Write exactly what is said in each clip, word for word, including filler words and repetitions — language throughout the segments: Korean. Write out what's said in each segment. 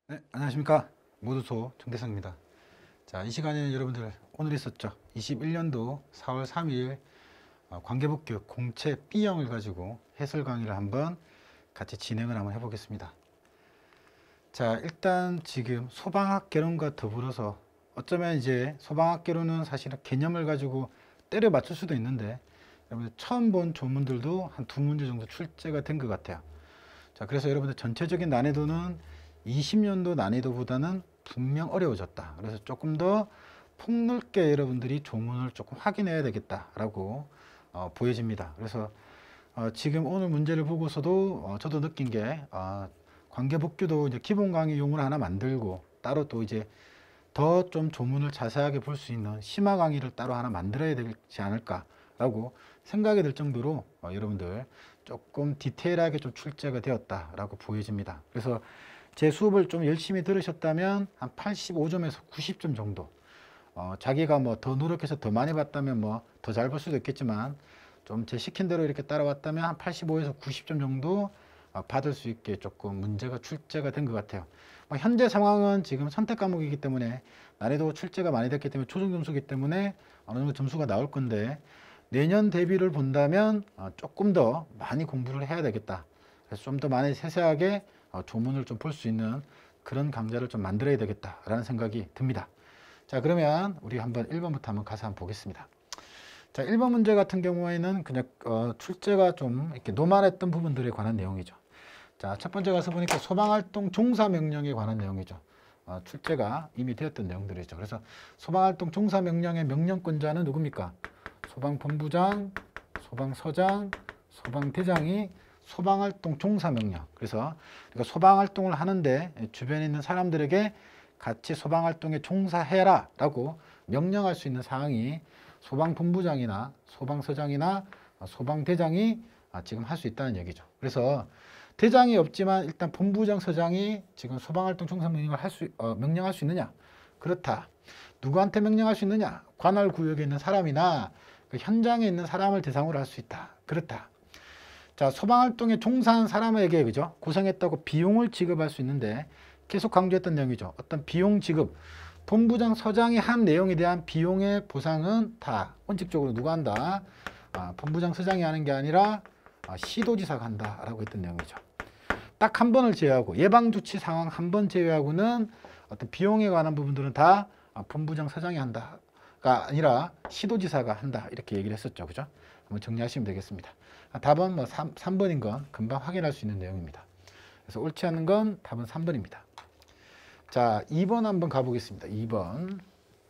네, 안녕하십니까. 모두소 정대성입니다. 자, 이 시간에는 여러분들 오늘 있었죠. 이십일 년도 사월 삼일 어, 관계법규 공채 B형을 가지고 해설 강의를 한번 같이 진행을 한번 해보겠습니다. 자, 일단 지금 소방학개론과 더불어서 어쩌면 이제 소방학개론은 사실은 개념을 가지고 때려 맞출 수도 있는데 여러분들 처음 본 조문들도 한 두 문제 정도 출제가 된 것 같아요. 자, 그래서 여러분들 전체적인 난이도는 이십 년도 난이도보다는 분명 어려워졌다. 그래서 조금 더 폭넓게 여러분들이 조문을 조금 확인해야 되겠다라고 어, 보여집니다. 그래서 어, 지금 오늘 문제를 보고서도 어, 저도 느낀 게 어, 관계법규도 이제 기본 강의용으로 하나 만들고 따로 또 이제 더 좀 조문을 자세하게 볼 수 있는 심화 강의를 따로 하나 만들어야 되지 않을까라고 생각이 들 정도로 어, 여러분들 조금 디테일하게 좀 출제가 되었다라고 보여집니다. 그래서 제 수업을 좀 열심히 들으셨다면 한 팔십오 점에서 구십 점 정도 어, 자기가 뭐 더 노력해서 더 많이 봤다면 뭐 더 잘 볼 수도 있겠지만 좀 제 시킨 대로 이렇게 따라왔다면 한 팔십오에서 구십 점 정도 어, 받을 수 있게 조금 문제가 출제가 된 것 같아요. 뭐 현재 상황은 지금 선택 과목이기 때문에 난이도 출제가 많이 됐기 때문에 초중 점수이기 때문에 어느 정도 점수가 나올 건데 내년 대비를 본다면 어, 조금 더 많이 공부를 해야 되겠다. 그래서 좀 더 많이 세세하게 어, 조문을 좀 볼 수 있는 그런 강좌를 좀 만들어야 되겠다라는 생각이 듭니다. 자, 그러면 우리 한번 일 번부터 한번 가서 한번 보겠습니다. 자, 일 번 문제 같은 경우에는 그냥 어, 출제가 좀 이렇게 노말했던 부분들에 관한 내용이죠. 자, 첫 번째 가서 보니까 소방활동 종사명령에 관한 내용이죠. 어, 출제가 이미 되었던 내용들이죠. 그래서 소방활동 종사명령의 명령권자는 누굽니까? 소방본부장, 소방서장, 소방대장이 소방활동 종사명령. 그래서 소방활동을 하는데 주변에 있는 사람들에게 같이 소방활동에 종사해라 라고 명령할 수 있는 사항이 소방본부장이나 소방서장이나 소방대장이 지금 할 수 있다는 얘기죠. 그래서 대장이 없지만 일단 본부장, 서장이 지금 소방활동 종사명령을 할 수, 어, 명령할 수 있느냐? 그렇다. 누구한테 명령할 수 있느냐? 관할 구역에 있는 사람이나 그 현장에 있는 사람을 대상으로 할 수 있다. 그렇다. 자, 소방활동에 종사한 사람에게 그죠? 고생했다고 비용을 지급할 수 있는데 계속 강조했던 내용이죠. 어떤 비용 지급, 본부장, 서장이 한 내용에 대한 비용의 보상은 다 원칙적으로 누가 한다? 아, 본부장, 서장이 하는 게 아니라 아, 시도지사가 한다라고 했던 내용이죠. 딱 한 번을 제외하고 예방조치 상황 한 번 제외하고는 어떤 비용에 관한 부분들은 다 아, 본부장, 서장이 한다가 아니라 시도지사가 한다 이렇게 얘기를 했었죠. 그죠? 한번 정리하시면 되겠습니다. 아, 답은 뭐 삼, 삼 번인 건 금방 확인할 수 있는 내용입니다. 그래서 옳지 않은 건 답은 삼 번입니다. 자, 이 번 한번 가보겠습니다. 이 번.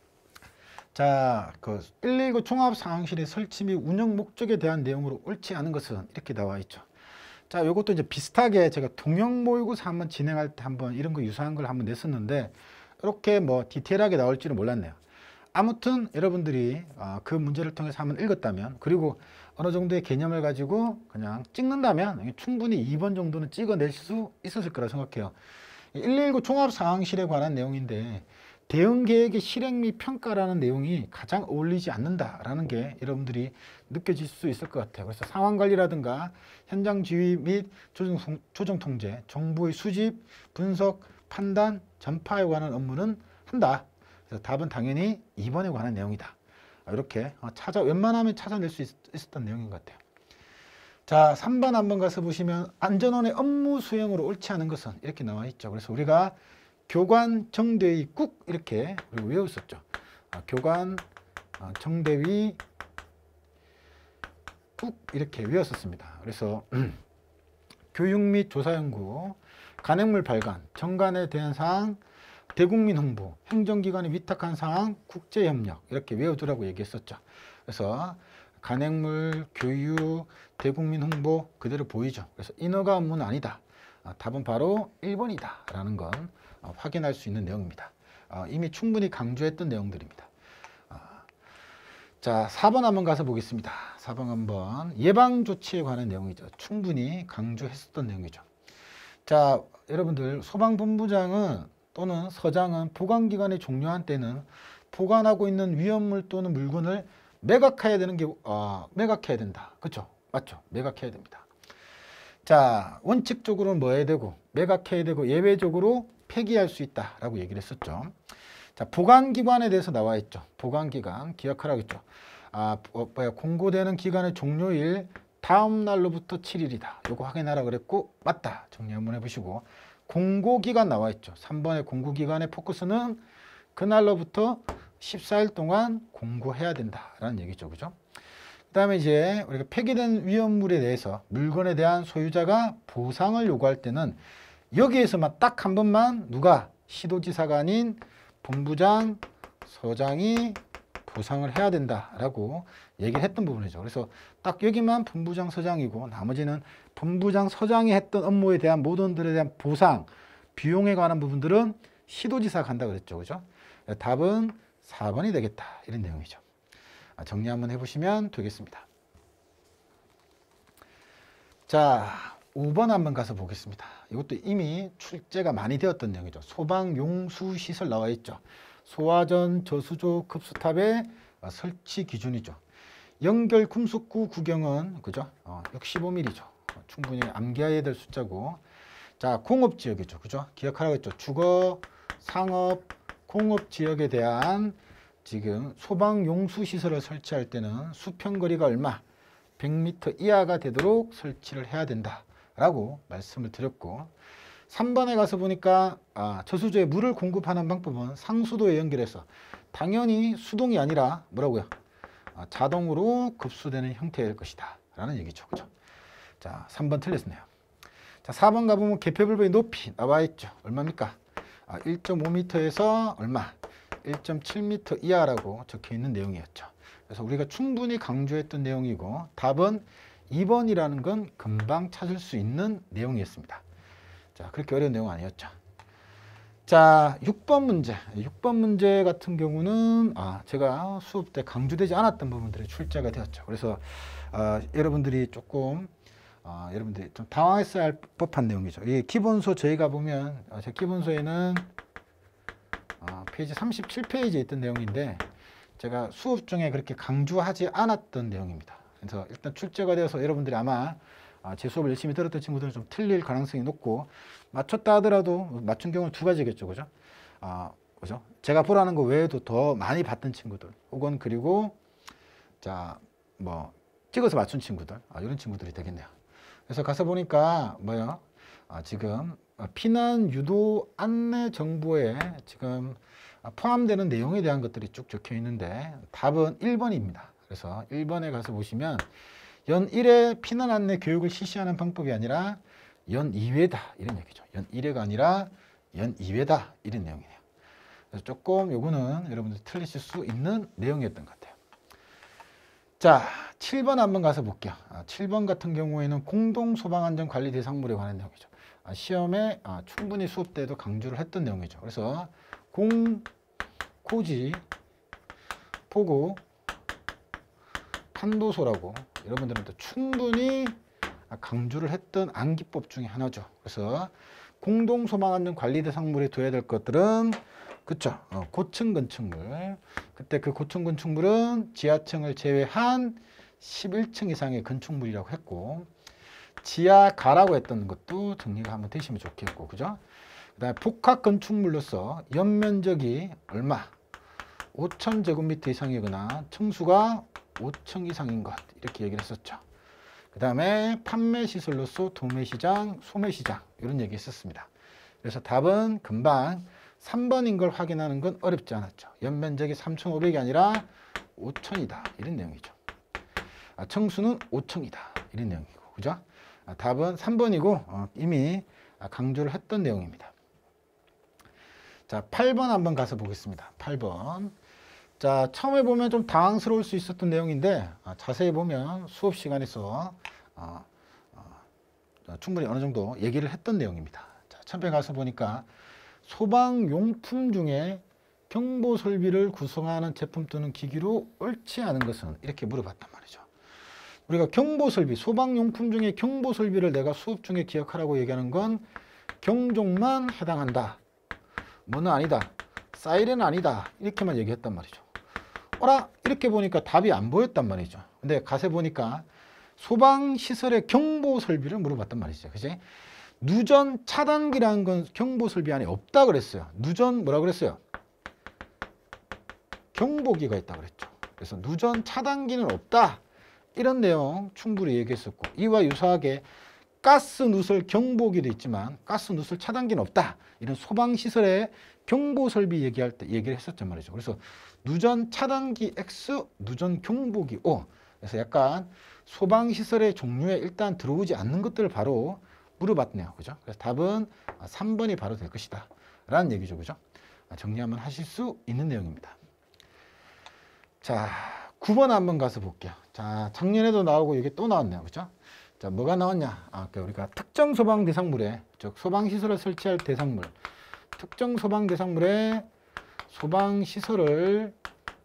자, 그 일일구 종합상황실의 설치 및 운영 목적에 대한 내용으로 옳지 않은 것은 이렇게 나와 있죠. 자, 요것도 이제 비슷하게 제가 동형 모의고사 한번 진행할 때 한번 이런 거 유사한 걸 한번 냈었는데 이렇게 뭐 디테일하게 나올 줄은 몰랐네요. 아무튼 여러분들이 그 문제를 통해서 한번 읽었다면 그리고 어느 정도의 개념을 가지고 그냥 찍는다면 충분히 이 번 정도는 찍어낼 수 있었을 거라 생각해요. 일일구 종합상황실에 관한 내용인데 대응계획의 실행 및 평가라는 내용이 가장 어울리지 않는다라는 게 여러분들이 느껴질 수 있을 것 같아요. 그래서 상황관리라든가 현장 지휘 및 조정, 조정 통제, 정보의 수집, 분석, 판단, 전파에 관한 업무는 한다. 그래서 답은 당연히 이 번에 관한 내용이다. 이렇게 찾아 웬만하면 찾아낼 수 있, 있었던 내용인 것 같아요. 자, 삼 번 한번 가서 보시면 안전원의 업무 수행으로 옳지 않은 것은 이렇게 나와 있죠. 그래서 우리가 교관, 정대위, 국 이렇게 외웠었죠. 아, 교관, 아, 정대위, 국 이렇게 외웠었습니다. 그래서 교육 및 조사연구, 간행물 발간, 정관에 대한 사항, 대국민 홍보, 행정기관에 위탁한 사항, 국제협력 이렇게 외워두라고 얘기했었죠. 그래서 간행물, 교육, 대국민 홍보 그대로 보이죠. 그래서 인허가 업무는 아니다. 아, 답은 바로 일 번이다 라는 건 어, 확인할 수 있는 내용입니다. 어, 이미 충분히 강조했던 내용들입니다. 어, 자, 사 번 한번 가서 보겠습니다. 사 번 한번 예방조치에 관한 내용이죠. 충분히 강조했었던 내용이죠. 자, 여러분들 소방본부장은 또는 서장은 보관기간이 종료한 때는 보관하고 있는 위험물 또는 물건을 매각해야 되는 게 어, 매각해야 된다. 그렇죠? 맞죠? 매각해야 됩니다. 자, 원칙적으로는 뭐 해야 되고 매각해야 되고 예외적으로 폐기할 수 있다라고 얘기를 했었죠. 자, 보관기관에 대해서 나와 있죠. 보관기관 기억하라겠죠. 아, 어, 뭐야, 공고되는 기간의 종료일 다음 날로부터 칠 일이다. 요거 확인하라 그랬고 맞다. 정리 한번 해보시고 공고기간 나와 있죠. 삼 번의 공고기간의 포커스는 그날로부터 십사 일 동안 공고해야 된다라는 얘기죠. 그죠? 그 다음에 이제 우리가 폐기된 위험물에 대해서 물건에 대한 소유자가 보상을 요구할 때는 여기에서만 딱 한 번만 누가 시도지사가 아닌 본부장, 서장이 보상을 해야 된다라고 얘기를 했던 부분이죠. 그래서 딱 여기만 본부장, 서장이고 나머지는 본부장, 서장이 했던 업무에 대한 모든들에 대한 보상, 비용에 관한 부분들은 시도지사가 한다 그랬죠. 그죠? 답은 사 번이 되겠다. 이런 내용이죠. 정리 한번 해보시면 되겠습니다. 자, 오 번 한번 가서 보겠습니다. 이것도 이미 출제가 많이 되었던 내용이죠. 소방용수시설 나와 있죠. 소화전, 저수조, 급수탑의 설치 기준이죠. 연결 금속구 구경은 그죠? 어, 육십오 밀리미터죠. 어, 충분히 암기해야 될 숫자고. 자, 공업지역이죠. 그죠? 기억하라고 했죠. 주거, 상업, 공업지역에 대한 지금 소방용수시설을 설치할 때는 수평거리가 얼마? 백 미터 이하가 되도록 설치를 해야 된다라고 말씀을 드렸고, 삼 번에 가서 보니까 아, 저수조에 물을 공급하는 방법은 상수도에 연결해서 당연히 수동이 아니라 뭐라고요? 아, 자동으로 급수되는 형태일 것이다 라는 얘기죠. 그죠? 자, 삼 번 틀렸네요. 자, 사 번 가보면 개폐불법의 높이 나와 있죠. 얼마입니까? 아, 일 점 오 미터에서 얼마? 일 점 칠 미터 이하라고 적혀 있는 내용이었죠. 그래서 우리가 충분히 강조했던 내용이고 답은 이 번이라는 건 금방 찾을 수 있는 내용이었습니다. 자, 그렇게 어려운 내용 아니었죠. 자, 육 번 문제. 육 번 문제 같은 경우는 아, 제가 수업 때 강조되지 않았던 부분들이 출제가 되었죠. 그래서 아, 여러분들이 조금 아, 여러분들이 좀 당황했어야 할 법한 내용이죠. 이 기본서 저희가 보면 아, 제 기본서에는 아, 페이지 삼십칠 페이지에 있던 내용인데 제가 수업 중에 그렇게 강조하지 않았던 내용입니다. 그래서 일단 출제가 되어서 여러분들이 아마 아, 제 수업을 열심히 들었던 친구들은 좀 틀릴 가능성이 높고 맞췄다 하더라도 맞춘 경우는 두 가지겠죠. 그죠? 아, 그죠? 제가 보라는 거 외에도 더 많이 봤던 친구들 혹은 그리고 자, 뭐 찍어서 맞춘 친구들 아, 이런 친구들이 되겠네요. 그래서 가서 보니까 뭐요? 아, 지금 피난 유도 안내 정보에 지금 포함되는 내용에 대한 것들이 쭉 적혀 있는데 답은 일 번입니다. 그래서 일 번에 가서 보시면 연 일 회 피난 안내 교육을 실시하는 방법이 아니라 연 이 회다 이런 얘기죠. 연 일 회가 아니라 연 이 회다 이런 내용이네요. 그래서 조금 요거는 여러분들 틀리실 수 있는 내용이었던 것 같아요. 자, 칠 번 한번 가서 볼게요. 아, 칠 번 같은 경우에는 공동소방안전관리 대상물에 관한 내용이죠. 아, 시험에 아, 충분히 수업 때도 강조를 했던 내용이죠. 그래서 공, 고지, 보고, 판도소라고 여러분들한테 충분히 강조를 했던 암기법 중에 하나죠. 그래서 공동소방안전관리 대상물에 둬야 될 것들은 그쵸? 어, 고층 건축물. 그때 그 고층 건축물은 지하층을 제외한 십일 층 이상의 건축물이라고 했고 지하가라고 했던 것도 정리가 한번 되시면 좋겠고 그죠? 그 다음에 복합 건축물로서 연면적이 얼마? 오천 제곱미터 이상이거나 층수가 오 층 이상인 것 이렇게 얘기를 했었죠. 그 다음에 판매시설로서 도매시장, 소매시장 이런 얘기 했었습니다. 그래서 답은 금방 삼 번인 걸 확인하는 건 어렵지 않았죠. 연면적이 삼천오백이 아니라 오천이다 이런 내용이죠. 아, 층수는 오 층이다 이런 내용이고 그죠? 아, 답은 삼 번이고 어, 이미 강조를 했던 내용입니다. 자, 팔 번 한번 가서 보겠습니다. 팔 번. 자, 처음에 보면 좀 당황스러울 수 있었던 내용인데 아, 자세히 보면 수업 시간에서 어, 어, 충분히 어느 정도 얘기를 했던 내용입니다. 자, 처음에 가서 보니까 소방용품 중에 경보 설비를 구성하는 제품 또는 기기로 옳지 않은 것은 이렇게 물어봤단 말이죠. 우리가 경보 설비, 소방용품 중에 경보 설비를 내가 수업 중에 기억하라고 얘기하는 건 경종만 해당한다. 뭐는 아니다. 사이렌은 아니다. 이렇게만 얘기했단 말이죠. 어라? 이렇게 보니까 답이 안 보였단 말이죠. 근데 가서 보니까 소방시설의 경보 설비를 물어봤단 말이죠. 그지? 누전 차단기라는 건 경보 설비 안에 없다 그랬어요. 누전 뭐라 그랬어요? 경보기가 있다 그랬죠. 그래서 누전 차단기는 없다. 이런 내용 충분히 얘기했었고, 이와 유사하게 가스 누설 경보기도 있지만 가스 누설 차단기는 없다. 이런 소방시설의 경보 설비 얘기할 때 얘기를 했었단 말이죠. 그래서 누전 차단기 X, 누전 경보기 O. 그래서 약간 소방시설의 종류에 일단 들어오지 않는 것들을 바로 물어봤네요. 그죠? 그래서 답은 삼 번이 바로 될 것이다. 라는 얘기죠. 그죠? 정리 한번 하실 수 있는 내용입니다. 자, 구 번 한번 가서 볼게요. 자, 작년에도 나오고 이게 또 나왔네요. 그죠? 자, 뭐가 나왔냐? 아, 우리가 특정 소방 대상물에, 즉 소방시설을 설치할 대상물, 특정 소방 대상물에 소방시설을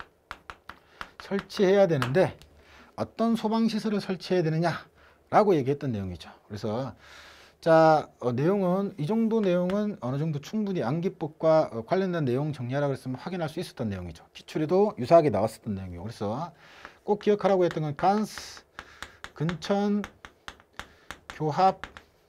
설치해야 되는데 어떤 소방시설을 설치해야 되느냐라고 얘기했던 내용이죠. 그래서 자, 어, 내용은 이 정도 내용은 어느 정도 충분히 암기법과 어, 관련된 내용 정리하라고 했으면 확인할 수 있었던 내용이죠. 기출에도 유사하게 나왔었던 내용이고, 그래서 꼭 기억하라고 했던 건 간스, 근천, 교합,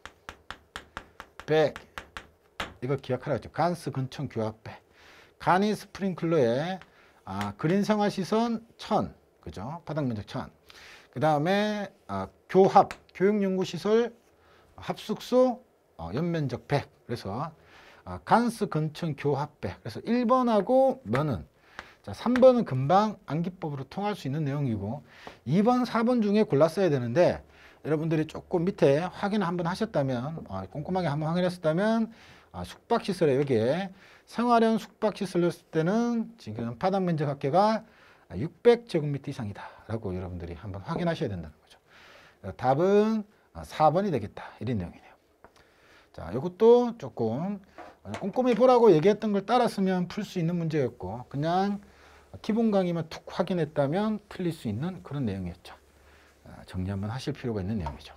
백. 이거 기억하라고 했죠. 간스, 근천, 교합, 백. 간이 스프링클러에 아, 그린 생활 시선 천, 그죠? 바닥 면적 천. 그 다음에 아, 교합, 교육연구시설 합숙소 어, 연면적 백. 그래서 어, 간스 근천 교합 백. 그래서 일 번하고 면은, 자, 삼 번은 금방 암기법으로 통할 수 있는 내용이고, 이 번, 사 번 중에 골랐어야 되는데 여러분들이 조금 밑에 확인을 한번 하셨다면, 어, 꼼꼼하게 한번 확인했었다면 어, 숙박시설에 여기에 생활형 숙박시설이었을 때는 지금 바닥 면적 합계가 육백 제곱미터 이상이다 라고 여러분들이 한번 확인하셔야 된다는 거죠. 답은 사 번이 되겠다. 이런 내용이네요. 자, 이것도 조금 꼼꼼히 보라고 얘기했던 걸 따랐으면 풀 수 있는 문제였고, 그냥 기본 강의만 툭 확인했다면 틀릴 수 있는 그런 내용이었죠. 정리 한번 하실 필요가 있는 내용이죠.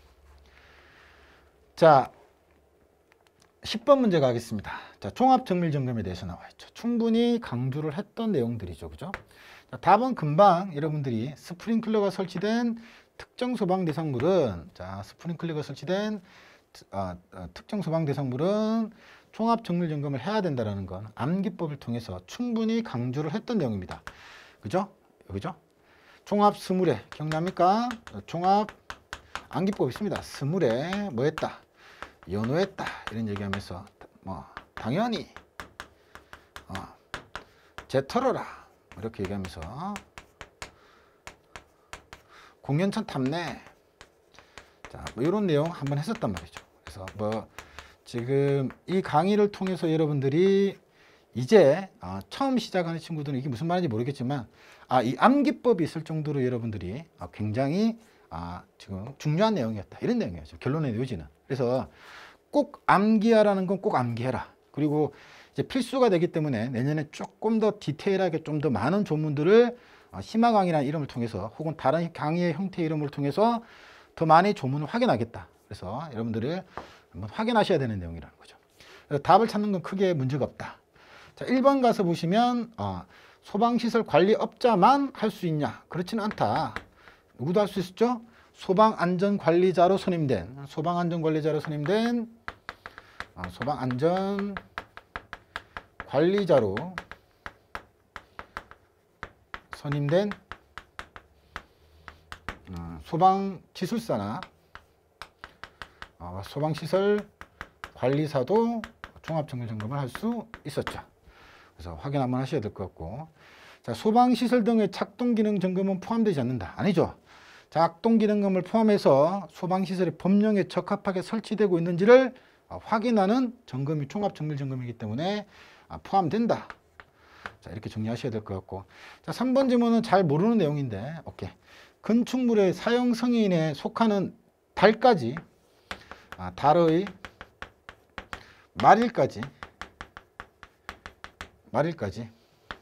자, 십 번 문제 가겠습니다. 자, 종합정밀점검에 대해서 나와 있죠. 충분히 강조를 했던 내용들이죠. 그죠? 자, 답은 금방 여러분들이 스프링클러가 설치된 특정 소방 대상물은, 자, 스프링클러가 설치된 아, 아, 특정 소방 대상물은 종합 정밀 점검을 해야 된다라는 건 암기법을 통해서 충분히 강조를 했던 내용입니다. 그죠? 그죠? 종합 스물에 기억납니까? 종합 암기법 있습니다. 스물에 뭐 했다? 연호했다. 이런 얘기하면서 뭐 당연히 어, 재털어라. 이렇게 얘기하면서 공연천 탐내, 자, 뭐 이런 내용 한번 했었단 말이죠. 그래서 뭐 지금 이 강의를 통해서 여러분들이 이제 어, 처음 시작하는 친구들은 이게 무슨 말인지 모르겠지만, 아, 이 암기법이 있을 정도로 여러분들이 어, 굉장히 아, 지금 중요한 내용이었다. 이런 내용이었죠. 결론의 요지는. 그래서 꼭 암기하라는 건 꼭 암기해라. 그리고 이제 필수가 되기 때문에 내년에 조금 더 디테일하게 좀 더 많은 조문들을 심화 강의라는 이름을 통해서 혹은 다른 강의의 형태의 이름을 통해서 더 많이 조문을 확인하겠다. 그래서 여러분들을 한번 확인하셔야 되는 내용이라는 거죠. 그래서 답을 찾는 건 크게 문제가 없다. 자, 일 번 가서 보시면 어, 소방시설 관리업자만 할 수 있냐? 그렇지는 않다. 누구도 할 수 있었죠? 소방안전관리자로 선임된, 소방안전관리자로 선임된 어, 소방안전관리자로 선임된 어, 소방기술사나 어, 소방시설 관리사도 종합정밀점검을 할 수 있었죠. 그래서 확인 한번 하셔야 될 것 같고, 자, 소방시설 등의 작동기능 점검은 포함되지 않는다. 아니죠. 작동기능점을 포함해서 소방시설이 법령에 적합하게 설치되고 있는지를 어, 확인하는 점검이 종합정밀점검이기 때문에 아, 포함된다. 자, 이렇게 정리하셔야 될 것 같고, 자, 삼 번 질문은 잘 모르는 내용인데, 오케이. 건축물의 사용 승인에 속하는 달까지, 아, 달의 말일까지, 말일까지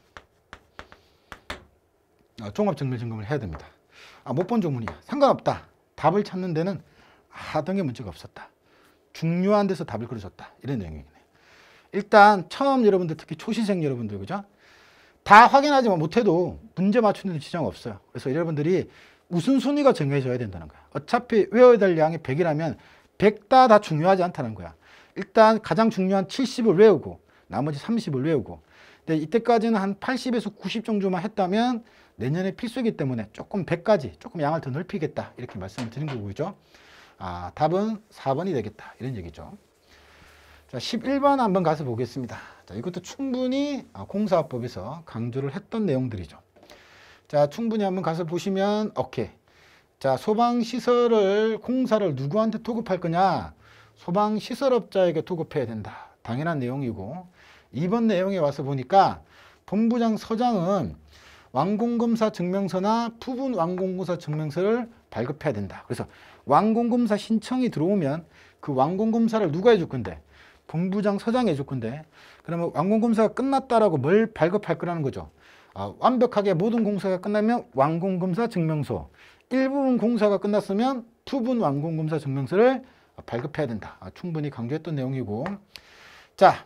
아, 종합정밀점검을 해야 됩니다. 아, 못 본 조문이야. 상관없다. 답을 찾는 데는 하등의 문제가 없었다. 중요한 데서 답을 그려줬다. 이런 내용이네요. 일단 처음 여러분들, 특히 초시생 여러분들, 그죠? 다 확인하지 못해도 문제 맞추는 데 지장 없어요. 그래서 여러분들이 우선순위가 정해져야 된다는 거야. 어차피 외워야 될 양이 백이라면 백 다 다 중요하지 않다는 거야. 일단 가장 중요한 칠십을 외우고 나머지 삼십을 외우고, 근데 이때까지는 한 팔십에서 구십 정도만 했다면 내년에 필수이기 때문에 조금 백까지 조금 양을 더 넓히겠다 이렇게 말씀을 드린 거고요. 아, 답은 사 번이 되겠다 이런 얘기죠. 자, 십일 번 한번 가서 보겠습니다. 자, 이것도 충분히 공사업법에서 강조를 했던 내용들이죠. 자, 충분히 한번 가서 보시면 오케이. 자, 소방시설을 공사를 누구한테 도급할 거냐? 소방시설업자에게 도급해야 된다. 당연한 내용이고, 이번 내용에 와서 보니까 본부장 서장은 완공검사 증명서나 부분 완공검사 증명서를 발급해야 된다. 그래서 완공검사 신청이 들어오면 그 완공검사를 누가 해줄 건데? 본부장 서장이 해줄 건데, 그러면 완공검사가 끝났다라고 뭘 발급할 거라는 거죠. 아, 완벽하게 모든 공사가 끝나면 완공검사 증명서, 일부분 공사가 끝났으면 부분 완공검사 증명서를 발급해야 된다. 아, 충분히 강조했던 내용이고, 자,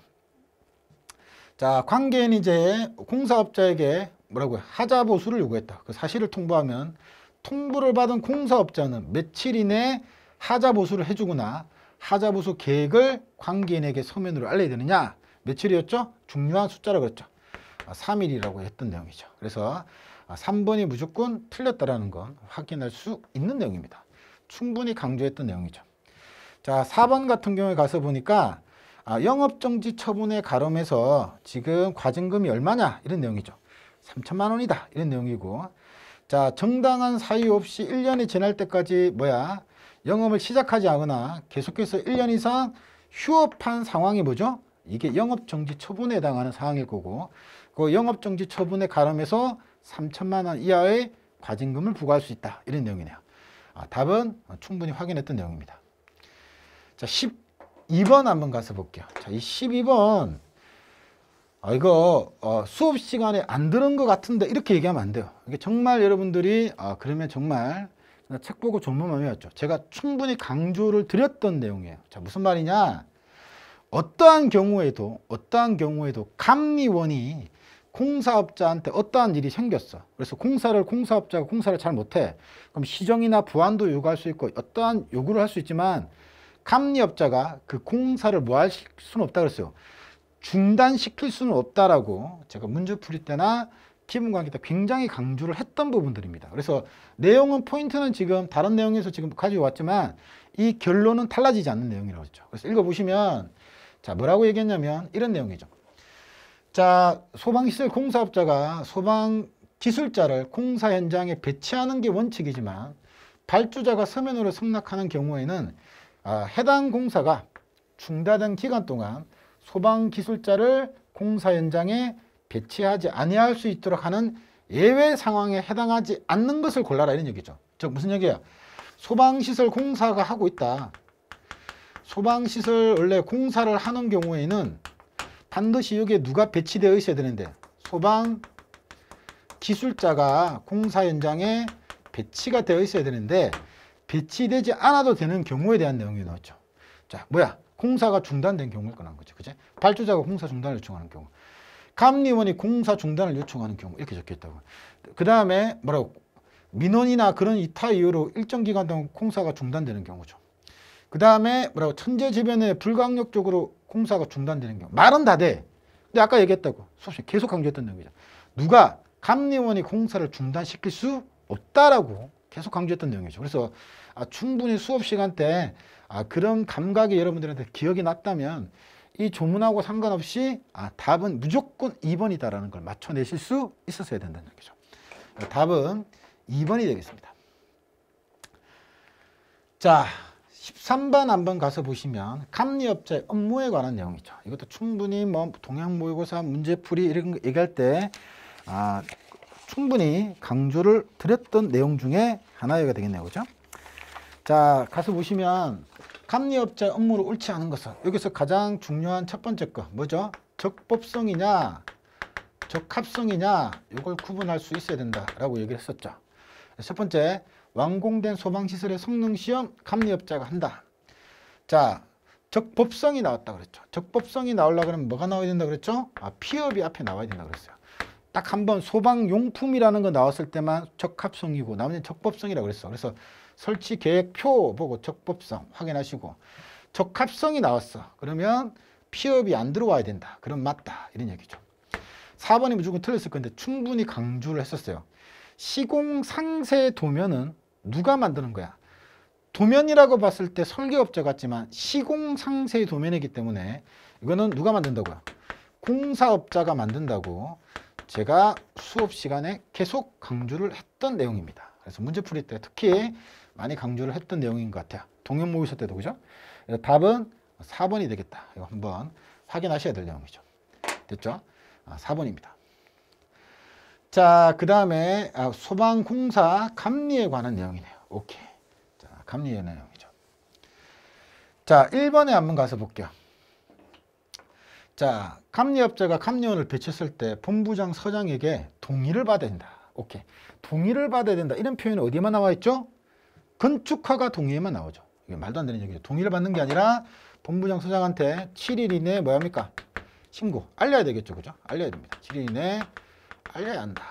자 관계인 이제 공사업자에게 뭐라고요? 하자 보수를 요구했다. 그 사실을 통보하면 통보를 받은 공사업자는 며칠 이내에 하자 보수를 해주거나 하자 보수 계획을 관계인에게 서면으로 알려야 되느냐? 며칠이었죠? 중요한 숫자라고 그랬죠. 삼 일이라고 했던 내용이죠. 그래서 삼 번이 무조건 틀렸다라는 건 확인할 수 있는 내용입니다. 충분히 강조했던 내용이죠. 자, 사 번 같은 경우에 가서 보니까 영업정지 처분에 가름해서 지금 과징금이 얼마냐? 이런 내용이죠. 삼천만 원이다. 이런 내용이고, 자, 정당한 사유 없이 일 년이 지날 때까지 뭐야? 영업을 시작하지 않거나 계속해서 일 년 이상 휴업한 상황이 뭐죠? 이게 영업정지 처분에 해당하는 사항일 거고, 그 영업정지 처분에 가름해서 삼천만 원 이하의 과징금을 부과할 수 있다. 이런 내용이네요. 아, 답은 충분히 확인했던 내용입니다. 자, 십이 번 한번 가서 볼게요. 자, 이 십이 번 아, 이거 어, 수업 시간에 안 들은 것 같은데 이렇게 얘기하면 안 돼요. 이게 정말 여러분들이 아, 그러면 정말 책 보고 전문만 외웠죠. 제가 충분히 강조를 드렸던 내용이에요. 자, 무슨 말이냐? 어떠한 경우에도 어떠한 경우에도 감리원이 공사업자한테 어떠한 일이 생겼어. 그래서 공사를 공사업자가 공사를 잘 못해. 그럼 시정이나 보완도 요구할 수 있고 어떠한 요구를 할 수 있지만 감리업자가 그 공사를 뭐 할 수는 없다 그랬어요. 중단시킬 수는 없다라고 제가 문제풀이 때나 기본강의 때 굉장히 강조를 했던 부분들입니다. 그래서 내용은 포인트는 지금 다른 내용에서 지금 가지고 왔지만 이 결론은 달라지지 않는 내용이라고 했죠. 그래서 읽어보시면 자, 뭐라고 얘기했냐면 이런 내용이죠. 자, 소방시설 공사업자가 소방기술자를 공사 현장에 배치하는 게 원칙이지만 발주자가 서면으로 승낙하는 경우에는 아, 해당 공사가 중단된 기간 동안 소방기술자를 공사 현장에 배치하지 아니할 수 있도록 하는 예외 상황에 해당하지 않는 것을 골라라 이런 얘기죠. 즉 무슨 얘기야? 소방시설 공사가 하고 있다. 소방시설 원래 공사를 하는 경우에는 반드시 여기에 누가 배치되어 있어야 되는데 소방기술자가 공사 현장에 배치가 되어 있어야 되는데 배치되지 않아도 되는 경우에 대한 내용이 나왔죠. 자, 뭐야? 공사가 중단된 경우를 꺼낸 거죠. 그치? 발주자가 공사 중단을 요청하는 경우. 감리원이 공사 중단을 요청하는 경우. 이렇게 적혀 있다고. 그 다음에 뭐라고? 민원이나 그런 이타 이유로 일정 기간 동안 공사가 중단되는 경우죠. 그 다음에 뭐라고? 천재지변에 불강력적으로 공사가 중단되는 경우. 말은 다 돼. 근데 아까 얘기했다고. 수업시간에 계속 강조했던 내용이죠. 누가 감리원이 공사를 중단시킬 수 없다라고 계속 강조했던 내용이죠. 그래서 아, 충분히 수업 시간 때 아, 그런 감각이 여러분들한테 기억이 났다면 이 조문하고 상관없이 아, 답은 무조건 이 번이다라는 걸 맞춰내실 수 있었어야 된다는 얘기죠. 답은 이 번이 되겠습니다. 자, 십삼 번 한번 가서 보시면 감리업자의 업무에 관한 내용이죠. 이것도 충분히 뭐 동양 모의고사 문제풀이 이런 거 얘기할 때 아, 충분히 강조를 드렸던 내용 중에 하나가 되겠네요. 그죠? 자, 가서 보시면 감리업자의 업무를 옳지 않은 것은 여기서 가장 중요한 첫 번째 거 뭐죠? 적법성이냐 적합성이냐 이걸 구분할 수 있어야 된다라고 얘기를 했었죠. 첫 번째, 완공된 소방시설의 성능시험 감리업자가 한다. 자, 적법성이 나왔다 그랬죠. 적법성이 나오려고 하면 뭐가 나와야 된다 그랬죠? 아, 피업이 앞에 나와야 된다 그랬어요. 딱 한 번 소방용품이라는 거 나왔을 때만 적합성이고 나머지는 적법성이라고 그랬어. 그래서 설치 계획표 보고 적법성 확인하시고, 적합성이 나왔어. 그러면 피업이 안 들어와야 된다. 그럼 맞다. 이런 얘기죠. 사 번이 무조건 틀렸을 건데 충분히 강조를 했었어요. 시공상세 도면은 누가 만드는 거야? 도면이라고 봤을 때 설계업자 같지만 시공상세 도면이기 때문에 이거는 누가 만든다고요? 공사업자가 만든다고 제가 수업 시간에 계속 강조를 했던 내용입니다. 그래서 문제 풀이 때 특히 많이 강조를 했던 내용인 것 같아요. 동영 모의서 때도 그죠? 그래서 답은 사 번이 되겠다. 이거 한번 확인하셔야 될 내용이죠. 됐죠? 아, 사 번입니다. 자, 그 다음에 아, 소방공사 감리에 관한 내용이네요. 오케이. 자, 감리의 내용이죠. 자, 일 번에 한번 가서 볼게요. 자, 감리업자가 감리원을 배치했을 때 본부장, 서장에게 동의를 받아야 된다. 오케이. 동의를 받아야 된다. 이런 표현이 어디에만 나와 있죠? 건축허가 동의에만 나오죠. 이게 말도 안 되는 얘기죠. 동의를 받는 게 아니라 본부장, 서장한테 칠 일 이내에 뭐 합니까? 신고. 알려야 되겠죠. 그죠? 알려야 됩니다. 칠 일 이내에 알려야 한다.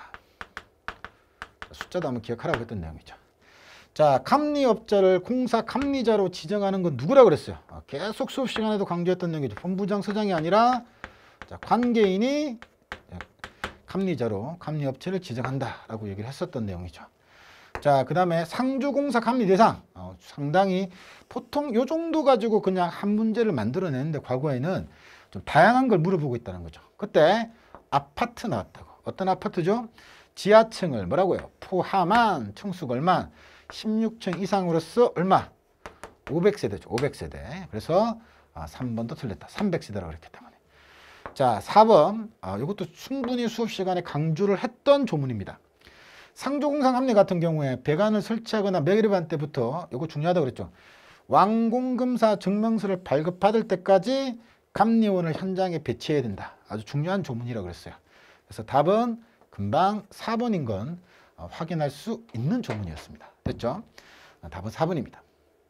숫자도 한번 기억하라고 했던 내용이죠. 자, 감리업자를 공사 감리자로 지정하는 건 누구라고 그랬어요? 계속 수업 시간에도 강조했던 내용이죠. 본부장, 서장이 아니라 자, 관계인이 감리자로 감리업체를 지정한다라고 얘기를 했었던 내용이죠. 자, 그 다음에 상주공사 감리 대상. 어, 상당히 보통 요 정도 가지고 그냥 한 문제를 만들어내는데 과거에는 좀 다양한 걸 물어보고 있다는 거죠. 그때 아파트 나왔다고. 어떤 아파트죠? 지하층을 뭐라고요? 포함한 층수가 얼마? 십육 층 이상으로서 얼마? 오백 세대죠. 오백 세대. 그래서 아, 삼 번도 틀렸다. 삼백 세대라고 그랬기 때문에. 자, 사 번. 아, 이것도 충분히 수업 시간에 강조를 했던 조문입니다. 상조공사 감리 같은 경우에 배관을 설치하거나 매립한 때부터 이거 중요하다고 그랬죠. 완공검사 증명서를 발급받을 때까지 감리원을 현장에 배치해야 된다. 아주 중요한 조문이라고 그랬어요. 그래서 답은 금방 사 번인 건 확인할 수 있는 조문이었습니다. 됐죠? 답은 사 번입니다.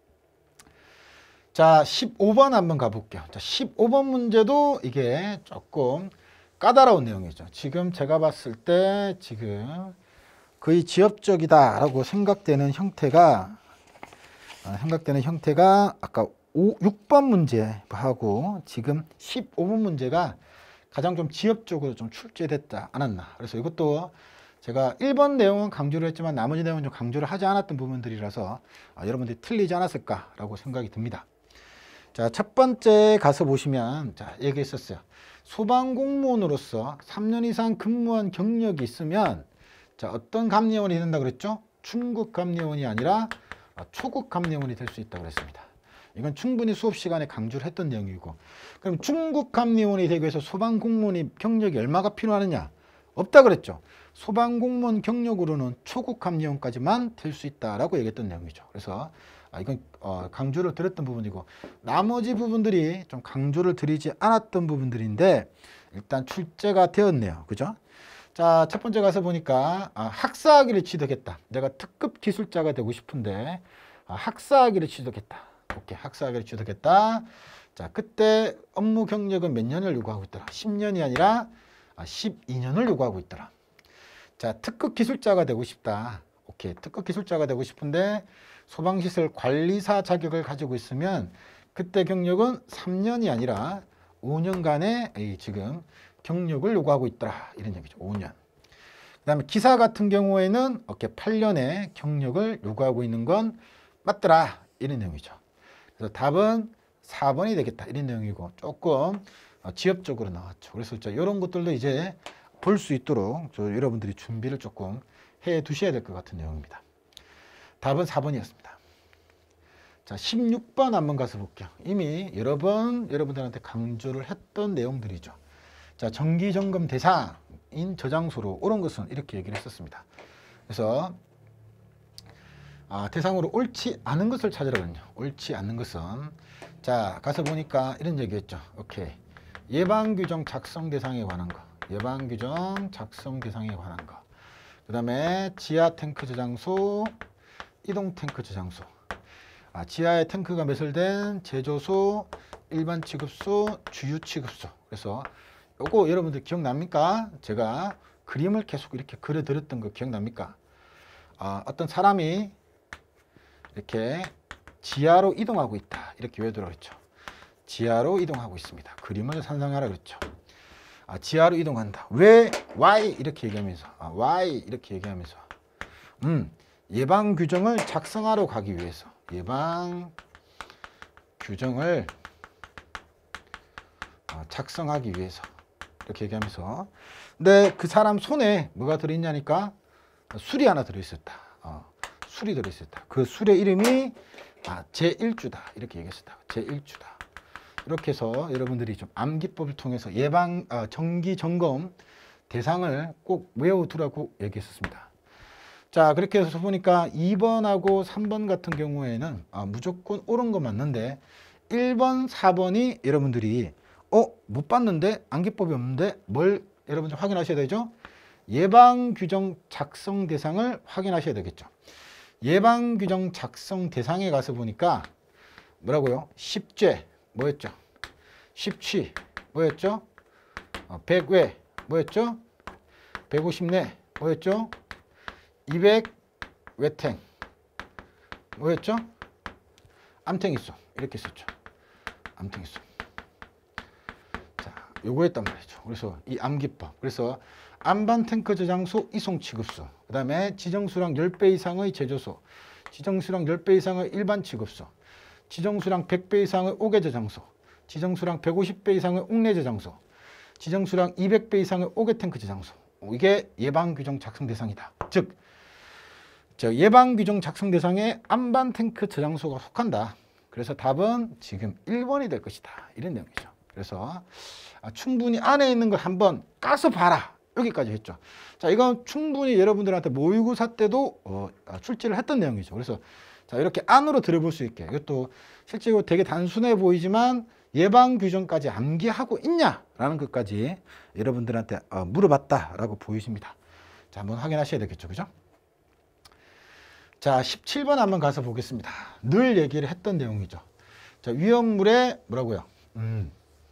자, 십오 번 한번 가볼게요. 자, 십오 번 문제도 이게 조금 까다로운 내용이죠. 지금 제가 봤을 때 지금 거의 지엽적이다라고 생각되는 형태가 아, 생각되는 형태가 아까 오, 육 번 문제하고 지금 십오 번 문제가 가장 좀 지엽적으로 좀 출제됐다 않았나. 그래서 이것도 제가 일 번 내용은 강조를 했지만 나머지 내용은 좀 강조를 하지 않았던 부분들이라서 아, 여러분들이 틀리지 않았을까라고 생각이 듭니다. 자, 첫 번째 가서 보시면 자, 얘기했었어요. 소방공무원으로서 삼 년 이상 근무한 경력이 있으면 자, 어떤 감리원이 된다 그랬죠? 중급 감리원이 아니라 초급 감리원이 될 수 있다고 그랬습니다. 이건 충분히 수업 시간에 강조를 했던 내용이고, 그럼 중급 감리원이 되기 위해서 소방공무원이 경력이 얼마가 필요하느냐? 없다 그랬죠. 소방공무원 경력으로는 초급 감리원까지만 될 수 있다라고 얘기했던 내용이죠. 그래서 아, 이건 어, 강조를 드렸던 부분이고, 나머지 부분들이 좀 강조를 드리지 않았던 부분들인데 일단 출제가 되었네요. 그죠? 자, 첫 번째 가서 보니까 아, 학사학위를 취득했다. 내가 특급 기술자가 되고 싶은데 아, 학사학위를 취득했다. 오케이, 학사학위를 취득했다. 자, 그때 업무 경력은 몇 년을 요구하고 있더라? 십 년이 아니라 아, 십이 년을 요구하고 있더라. 자, 특급 기술자가 되고 싶다. 오케이, 특급 기술자가 되고 싶은데 소방시설 관리사 자격을 가지고 있으면 그때 경력은 삼 년이 아니라 오 년간의 이 지금 경력을 요구하고 있더라. 이런 얘기죠. 오 년. 그 다음에 기사 같은 경우에는 이렇게 팔 년의 경력을 요구하고 있는 건 맞더라. 이런 내용이죠. 그래서 답은 사 번이 되겠다. 이런 내용이고 조금 지엽적으로 나왔죠. 그래서 이런 것들도 이제 볼 수 있도록 저 여러분들이 준비를 조금 해 두셔야 될 것 같은 내용입니다. 답은 사 번이었습니다. 자, 십육 번 한번 가서 볼게요. 이미 여러 번 여러분들한테 강조를 했던 내용들이죠. 자, 정기점검 대상인 저장소로 옳은 것은 이렇게 얘기를 했었습니다. 그래서 아, 대상으로 옳지 않은 것을 찾으라거든요. 옳지 않는 것은 자, 가서 보니까 이런 얘기했죠. 오케이, 예방규정 작성 대상에 관한 거, 예방규정 작성 대상에 관한 거, 그 다음에 지하 탱크 저장소, 이동 탱크 저장소. 아, 지하에 탱크가 매설된 제조소, 일반 취급소, 주유 취급소. 그래서 요거 여러분들 기억납니까? 제가 그림을 계속 이렇게 그려드렸던 거 기억납니까? 아, 어떤 사람이 이렇게 지하로 이동하고 있다. 이렇게 외우도록 했죠. 지하로 이동하고 있습니다. 그림을 상상하라 그랬죠. 아, 지하로 이동한다. 왜 Y 이렇게 얘기하면서 아, Y 이렇게 얘기하면서 음, 예방 규정을 작성하러 가기 위해서 예방 규정을 어, 작성하기 위해서 이렇게 얘기하면서 근데 그 사람 손에 뭐가 들어있냐니까 술이 하나 들어있었다. 어, 술이 들어있었다. 그 술의 이름이 아, 제일 주다 이렇게 얘기했었다. 제일 주다. 이렇게 해서 여러분들이 좀 암기법을 통해서 예방 어, 정기 점검 대상을 꼭 외워두라고 얘기했었습니다. 자, 그렇게 해서 보니까 이 번하고 삼 번 같은 경우에는 아, 무조건 옳은 거 맞는데 일 번, 사 번이 여러분들이 어? 못 봤는데 암기법이 없는데 뭘 여러분들 확인하셔야 되죠? 예방규정 작성 대상을 확인하셔야 되겠죠. 예방규정 작성 대상에 가서 보니까 뭐라고요? 십죄 뭐였죠? 십취 뭐였죠? 어, 백외 뭐였죠? 백오십내 뭐였죠? 이백 외탱 뭐였죠? 암탱이소 이렇게 썼죠. 암탱이소. 자, 요거 했단 말이죠. 그래서 이 암기법. 그래서 안반 탱크 저장소 이송 취급소, 그 다음에 지정수량 십 배 이상의 제조소, 지정수량 십 배 이상의 일반 취급소, 지정수량 백 배 이상의 옥외 저장소, 지정수량 백오십 배 이상의 옥내 저장소, 지정수량 이백 배 이상의 옥외 탱크 저장소. 이게 예방규정 작성 대상이다. 즉 예방규정 작성 대상에 안반 탱크 저장소가 속한다. 그래서 답은 지금 일 번이 될 것이다. 이런 내용이죠. 그래서 충분히 안에 있는 걸 한번 까서 봐라. 여기까지 했죠. 자, 이건 충분히 여러분들한테 모의고사 때도 어, 출제를 했던 내용이죠. 그래서 자, 이렇게 안으로 들어볼 수 있게 이것도 실제로 되게 단순해 보이지만 예방 규정까지 암기하고 있냐라는 것까지 여러분들한테 어, 물어봤다라고 보이십니다. 자, 한번 확인하셔야 되겠죠, 그죠? 자, 십칠 번 한번 가서 보겠습니다. 늘 얘기를 했던 내용이죠. 자, 위험물에 뭐라고요? 음.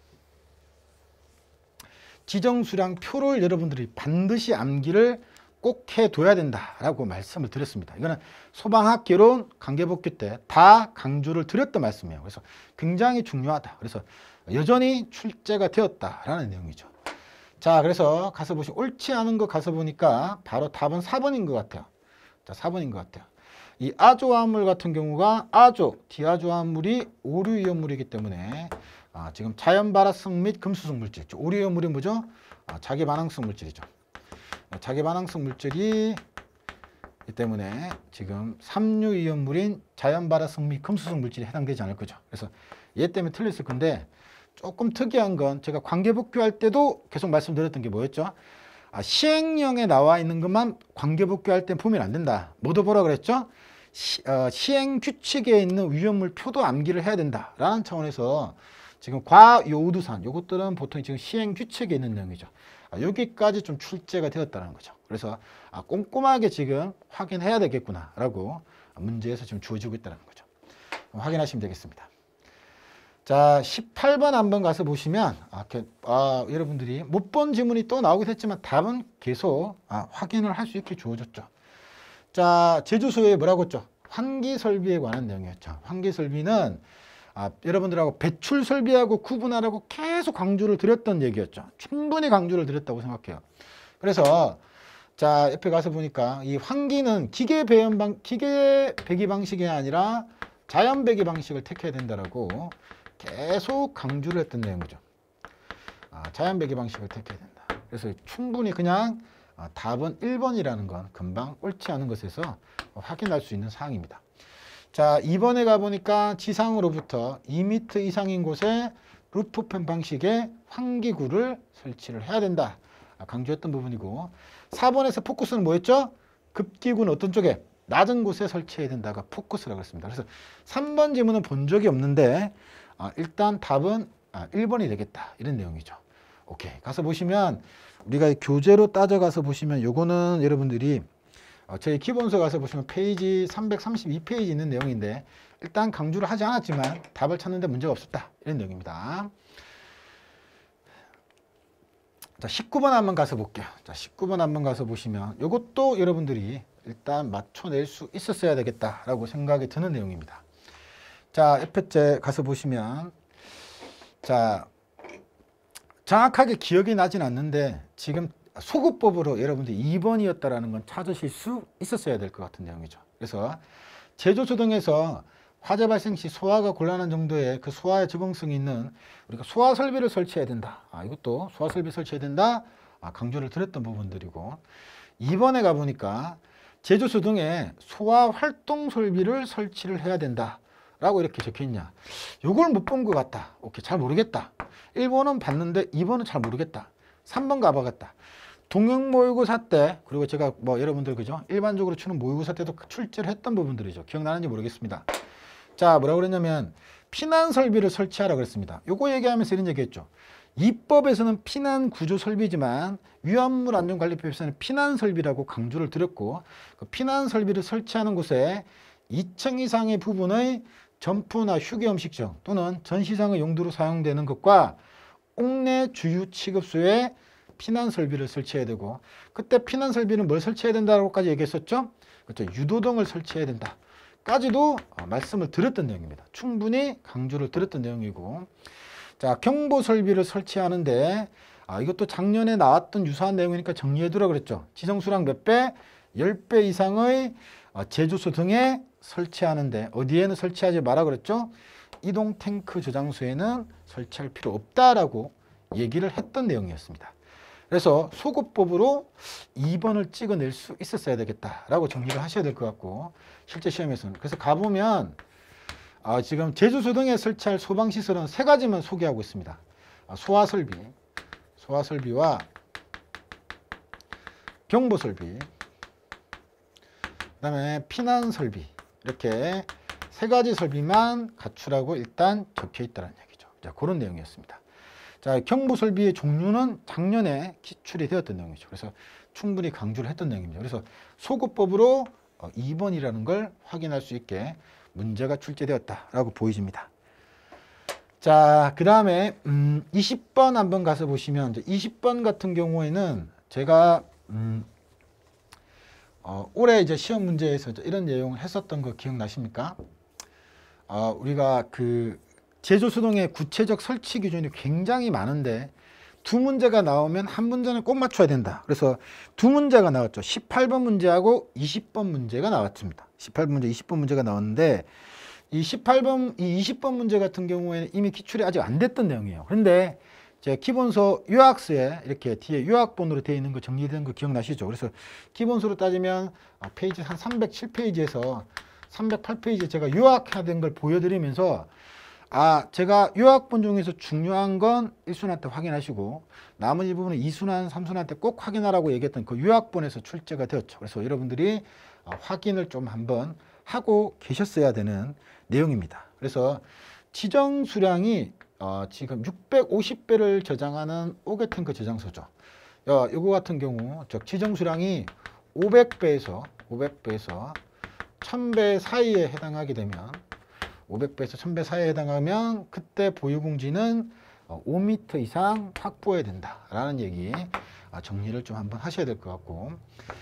지정수량 표를 여러분들이 반드시 암기를 꼭 해둬야 된다라고 말씀을 드렸습니다. 이거는 소방학 개론 관계복귀 때 다 강조를 드렸던 말씀이에요. 그래서 굉장히 중요하다. 그래서 여전히 출제가 되었다라는 내용이죠. 자, 그래서 가서 보시 옳지 않은 거 가서 보니까 바로 답은 사 번인 것 같아요. 자, 사 번인 것 같아요. 이 아조화합물 같은 경우가 아조, 디아조화합물이 오류이온물이기 때문에 아, 지금 자연발화성 및 금수성 물질, 오류이온물이 뭐죠? 아, 자기반항성 물질이죠. 자기반항성 물질이 이 때문에 지금 삼류이온물인 자연발화성 및 금수성 물질이 해당되지 않을 거죠. 그래서 얘 때문에 틀렸을 건데 조금 특이한 건 제가 관계복귀할 때도 계속 말씀드렸던 게 뭐였죠? 아, 시행령에 나와 있는 것만 관계복귀할 때 보면 안 된다. 뭐도 보라 그랬죠? 시, 어, 시행 규칙에 있는 위험물 표도 암기를 해야 된다라는 차원에서 지금 과요우두산 요것들은 보통 지금 시행 규칙에 있는 내용이죠. 아, 여기까지 좀 출제가 되었다는 거죠. 그래서 아, 꼼꼼하게 지금 확인해야 되겠구나라고 문제에서 지금 주어지고 있다는 거죠. 확인하시면 되겠습니다. 자, 십팔 번 한번 가서 보시면 아, 아, 여러분들이 못 본 지문이 또 나오긴 했지만 답은 계속 아, 확인을 할 수 있게 주어졌죠. 자, 제조소에 뭐라고 했죠? 환기 설비에 관한 내용이었죠. 환기 설비는 아, 여러분들하고 배출 설비하고 구분하라고 계속 강조를 드렸던 얘기였죠. 충분히 강조를 드렸다고 생각해요. 그래서 자, 옆에 가서 보니까 이 환기는 기계 배연 방 기계 배기 방식이 아니라 자연 배기 방식을 택해야 된다라고 계속 강조를 했던 내용이죠. 아, 자연 배기 방식을 택해야 된다. 그래서 충분히 그냥 아, 답은 일 번이라는 건 금방 옳지 않은 것에서 확인할 수 있는 사항입니다. 자, 이 번에 가보니까 지상으로부터 이 미터 이상인 곳에 루프팬 방식의 환기구를 설치를 해야 된다. 강조했던 부분이고, 사 번에서 포커스는 뭐였죠? 급기구는 어떤 쪽에? 낮은 곳에 설치해야 된다가 포커스라고 했습니다. 그래서 삼 번 지문은 본 적이 없는데 아, 일단 답은 아, 일 번이 되겠다. 이런 내용이죠. 오케이. 가서 보시면 우리가 교재로 따져가서 보시면 요거는 여러분들이 어, 저희 기본서 가서 보시면 페이지 삼백삼십이 페이지 있는 내용인데 일단 강조를 하지 않았지만 답을 찾는데 문제가 없었다. 이런 내용입니다. 자, 십구 번 한번 가서 볼게요. 자, 십구 번 한번 가서 보시면 요것도 여러분들이 일단 맞춰낼 수 있었어야 되겠다라고 생각이 드는 내용입니다. 자, 옆에 째 가서 보시면 자, 정확하게 기억이 나진 않는데 지금 소급법으로 여러분들이 이 번이었다라는 건 찾으실 수 있었어야 될 것 같은 내용이죠. 그래서 제조소 등에서 화재 발생 시 소화가 곤란한 정도의 그 소화에 적응성이 있는 우리가 소화 설비를 설치해야 된다. 아, 이것도 소화 설비 설치해야 된다. 아, 강조를 드렸던 부분들이고, 이 번에 가보니까 제조소 등에 소화 활동 설비를 설치를 해야 된다 라고 이렇게 적혀 있냐. 요걸 못 본 것 같다. 오케이, 잘 모르겠다. 일 번은 봤는데 이 번은 잘 모르겠다. 삼 번 가봐갔다. 동영 모의고사 때, 그리고 제가 뭐 여러분들 그죠, 일반적으로 치는 모의고사 때도 출제를 했던 부분들이죠. 기억나는지 모르겠습니다. 자, 뭐라고 그랬냐면 피난 설비를 설치하라 그랬습니다. 요거 얘기하면서 이런 얘기했죠. 입법에서는 피난 구조 설비지만 위험물 안전관리법에서는 피난 설비라고 강조를 드렸고, 그 피난 설비를 설치하는 곳에 이 층 이상의 부분의 점포나 휴게 음식점 또는 전시상의 용도로 사용되는 것과 옥내 주유 취급소에 피난 설비를 설치해야 되고, 그때 피난 설비는 뭘 설치해야 된다고까지 얘기했었죠. 그렇죠. 유도등을 설치해야 된다 까지도 말씀을 드렸던 내용입니다. 충분히 강조를 드렸던 내용이고, 자, 경보 설비를 설치하는데, 아, 이것도 작년에 나왔던 유사한 내용이니까 정리해두라 그랬죠. 지정수량 몇 배? 십 배 이상의 제조소 등에 설치하는데, 어디에는 설치하지 마라 그랬죠. 이동 탱크 저장소에는 설치할 필요 없다라고 얘기를 했던 내용이었습니다. 그래서 소급법으로 이 번을 찍어낼 수 있었어야 되겠다라고 정리를 하셔야 될 것 같고, 실제 시험에서는. 그래서 가보면 아, 지금 제조소 등에 설치할 소방시설은 세 가지만 소개하고 있습니다. 아, 소화설비, 소화설비와 경보설비, 그 다음에 피난설비, 이렇게 세 가지 설비만 갖추라고 일단 적혀 있다는 얘기죠. 자, 그런 내용이었습니다. 자, 경보설비의 종류는 작년에 기출이 되었던 내용이죠. 그래서 충분히 강조를 했던 내용입니다. 그래서 소급법으로 이 번이라는 걸 확인할 수 있게 문제가 출제되었다라고 보여집니다. 자, 그 다음에 음, 이십 번 한번 가서 보시면, 이제 이십 번 같은 경우에는 제가 음, 어, 올해 이제 시험 문제에서 이런 내용을 했었던 거 기억나십니까? 어, 우리가 그 제조소등의 구체적 설치 기준이 굉장히 많은데 두 문제가 나오면 한 문제는 꼭 맞춰야 된다. 그래서 두 문제가 나왔죠. 십팔 번 문제하고 이십 번 문제가 나왔습니다. 십팔 번 문제, 이십 번 문제가 나왔는데, 이 십팔 번, 이 이십 번 문제 같은 경우에는 이미 기출이 아직 안 됐던 내용이에요. 그런데 제 기본서 요약서에 이렇게 뒤에 요약본으로 되어 있는 거 정리된 거 기억나시죠? 그래서 기본서로 따지면 페이지 한 삼백칠 페이지에서 삼백팔 페이지에 제가 요약된 걸 보여드리면서, 아, 제가 요약본 중에서 중요한 건 일 순환 때 확인하시고 나머지 부분은 이 순환, 삼 순환 때 꼭 확인하라고 얘기했던 그 요약본에서 출제가 되었죠. 그래서 여러분들이 확인을 좀 한번 하고 계셨어야 되는 내용입니다. 그래서 지정 수량이 어, 지금 육백오십 배를 저장하는 오개탱크 저장소죠. 어, 이거 같은 경우 즉 지정 수량이 오백 배에서 오백 배에서 천 배 사이에 해당하게 되면, 오백 배에서 천 배 사이에 해당하면 그때 보유공지는 오 미터 이상 확보해야 된다라는 얘기 정리를 좀 한번 하셔야 될 것 같고,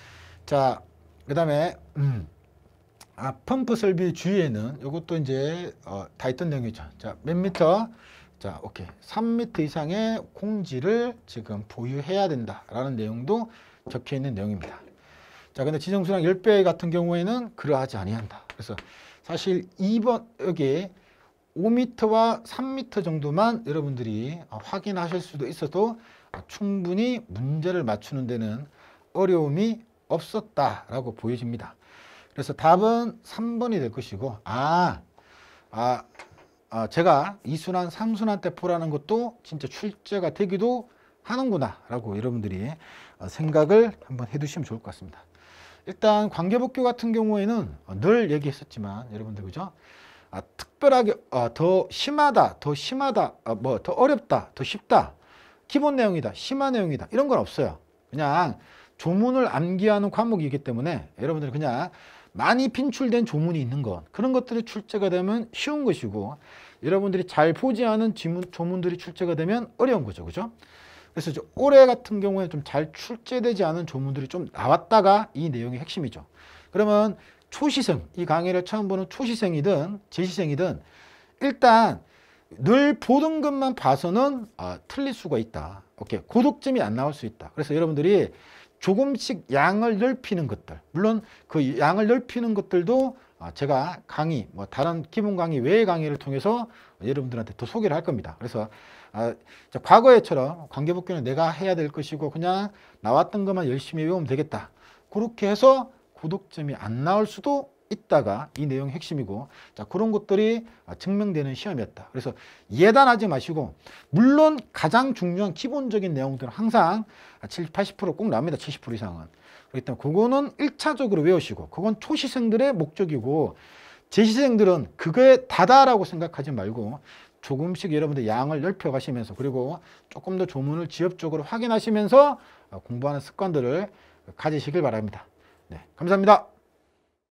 자, 그 다음에 음, 아, 펌프 설비 주위에는 이것도 이제 어, 다 있던 내용이죠. 자, 몇 미터? 자, 오케이. 삼 미터 이상의 공지를 지금 보유해야 된다라는 내용도 적혀 있는 내용입니다. 자, 근데 지정수량 십 배 같은 경우에는 그러하지 아니한다. 그래서 사실 이 번 여기 오 미터와 삼 미터 정도만 여러분들이 확인하실 수도 있어도 충분히 문제를 맞추는 데는 어려움이 없었다라고 보여집니다. 그래서 답은 삼 번이 될 것이고, 아, 아, 아 제가 이 순환, 삼 순환 때 포라는 것도 진짜 출제가 되기도 하는구나 라고 여러분들이 생각을 한번 해두시면 좋을 것 같습니다. 일단 관계복교 같은 경우에는 늘 얘기했었지만 여러분들 그죠? 아, 특별하게 아, 더 심하다, 더 심하다, 아, 뭐 더 어렵다, 더 쉽다, 기본 내용이다, 심한 내용이다, 이런 건 없어요. 그냥 조문을 암기하는 과목이기 때문에 여러분들 그냥 많이 빈출된 조문이 있는 것, 그런 것들이 출제가 되면 쉬운 것이고, 여러분들이 잘 보지 않은 지문, 조문들이 출제가 되면 어려운 거죠. 그죠? 그래서 올해 같은 경우에 좀 잘 출제되지 않은 조문들이 좀 나왔다가 이 내용이 핵심이죠. 그러면 초시생, 이 강의를 처음 보는 초시생이든 재시생이든 일단 늘 보던 것만 봐서는 아, 틀릴 수가 있다. 오케이. 고득점이 안 나올 수 있다. 그래서 여러분들이 조금씩 양을 넓히는 것들, 물론 그 양을 넓히는 것들도 제가 강의, 뭐 다른 기본 강의 외의 강의를 통해서 여러분들한테 더 소개를 할 겁니다. 그래서 아, 과거에처럼 관계복귀는 내가 해야 될 것이고 그냥 나왔던 것만 열심히 외우면 되겠다. 그렇게 해서 고득점이 안 나올 수도 있다가 이 내용의 핵심이고, 자, 그런 것들이 증명되는 시험이었다. 그래서 예단하지 마시고, 물론 가장 중요한 기본적인 내용들은 항상 칠십, 팔십 퍼센트 꼭 나옵니다. 칠십 퍼센트 이상은. 그렇기 때문에 그거는 일차적으로 외우시고, 그건 초시생들의 목적이고, 재시생들은 그거에 다다라고 생각하지 말고 조금씩 여러분들 양을 넓혀 가시면서, 그리고 조금 더 조문을 지엽적으로 확인하시면서 공부하는 습관들을 가지시길 바랍니다. 네, 감사합니다.